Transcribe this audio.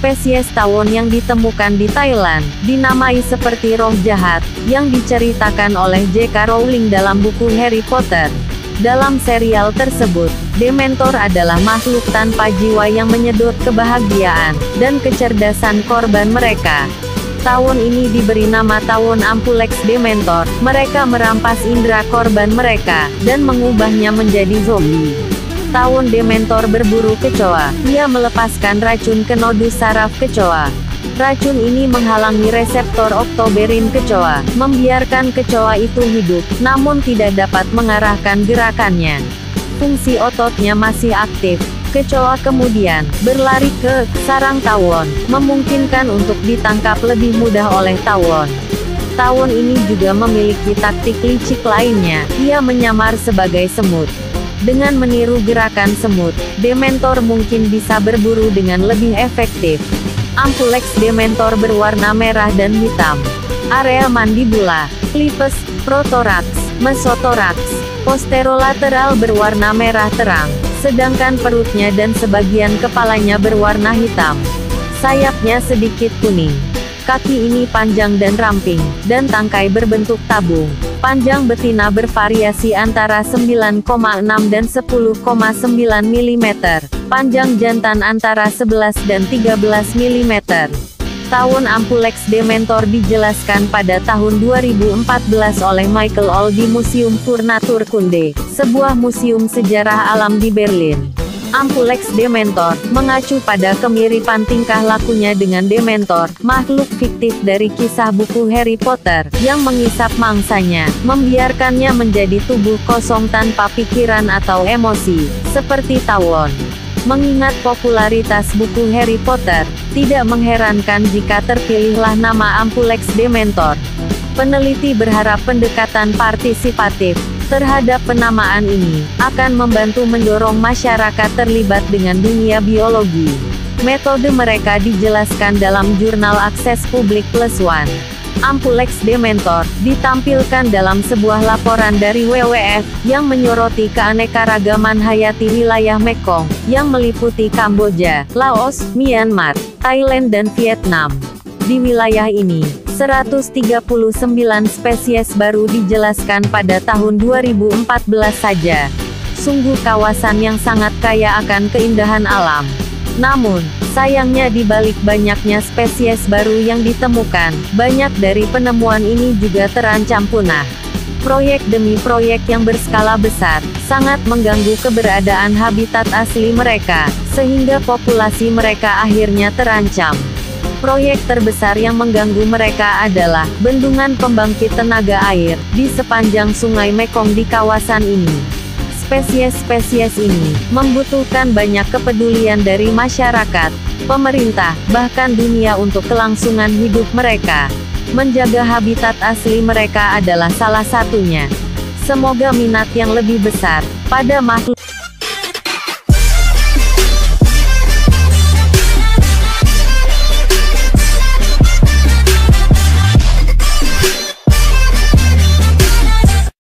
Spesies tawon yang ditemukan di Thailand, dinamai seperti roh jahat, yang diceritakan oleh J.K. Rowling dalam buku Harry Potter. Dalam serial tersebut, Dementor adalah makhluk tanpa jiwa yang menyedot kebahagiaan dan kecerdasan korban mereka. Tawon ini diberi nama tawon Ampulex Dementor. Mereka merampas indera korban mereka, dan mengubahnya menjadi zombie. Tawon Dementor berburu kecoa. Ia melepaskan racun ke nodus saraf kecoa. Racun ini menghalangi reseptor oktoberin kecoa, membiarkan kecoa itu hidup, namun tidak dapat mengarahkan gerakannya. Fungsi ototnya masih aktif. Kecoa kemudian berlari ke sarang tawon, memungkinkan untuk ditangkap lebih mudah oleh tawon. Tawon ini juga memiliki taktik licik lainnya. Ia menyamar sebagai semut. Dengan meniru gerakan semut, Dementor mungkin bisa berburu dengan lebih efektif. Ampulex Dementor berwarna merah dan hitam. Area mandibula, clipes, protorax, mesotorax, posterolateral berwarna merah terang, sedangkan perutnya dan sebagian kepalanya berwarna hitam. Sayapnya sedikit kuning. Kaki ini panjang dan ramping, dan tangkai berbentuk tabung. Panjang betina bervariasi antara 9,6 dan 10,9 mm. Panjang jantan antara 11 dan 13 mm. Tawon Ampulex Dementor dijelaskan pada tahun 2014 oleh Michael Ohl di Museum für Naturkunde, sebuah museum sejarah alam di Berlin. Ampulex Dementor mengacu pada kemiripan tingkah lakunya dengan Dementor, makhluk fiktif dari kisah buku Harry Potter, yang mengisap mangsanya, membiarkannya menjadi tubuh kosong tanpa pikiran atau emosi, seperti tawon. Mengingat popularitas buku Harry Potter, tidak mengherankan jika terpilihlah nama Ampulex Dementor. Peneliti berharap pendekatan partisipatif terhadap penamaan ini akan membantu mendorong masyarakat terlibat dengan dunia biologi. Metode mereka dijelaskan dalam jurnal akses publik +1. Ampulex Dementor ditampilkan dalam sebuah laporan dari WWF yang menyoroti keanekaragaman hayati wilayah Mekong yang meliputi Kamboja, Laos, Myanmar, Thailand dan Vietnam. Di wilayah ini, 139 spesies baru dijelaskan pada tahun 2014 saja. Sungguh kawasan yang sangat kaya akan keindahan alam. Namun, sayangnya di balik banyaknya spesies baru yang ditemukan, banyak dari penemuan ini juga terancam punah. Proyek demi proyek yang berskala besar, sangat mengganggu keberadaan habitat asli mereka, sehingga populasi mereka akhirnya terancam. Proyek terbesar yang mengganggu mereka adalah bendungan pembangkit tenaga air di sepanjang Sungai Mekong di kawasan ini. Spesies-spesies ini membutuhkan banyak kepedulian dari masyarakat, pemerintah, bahkan dunia untuk kelangsungan hidup mereka. Menjaga habitat asli mereka adalah salah satunya. Semoga minat yang lebih besar pada makhluk